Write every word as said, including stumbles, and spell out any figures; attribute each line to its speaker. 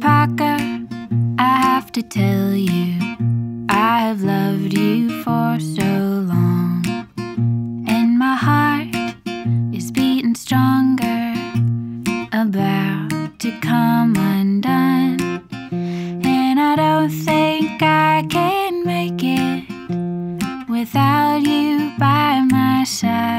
Speaker 1: Parker, I have to tell you, I have loved you for so long, and my heart is beating stronger, about to come undone. And I don't think I can make it without you by my side.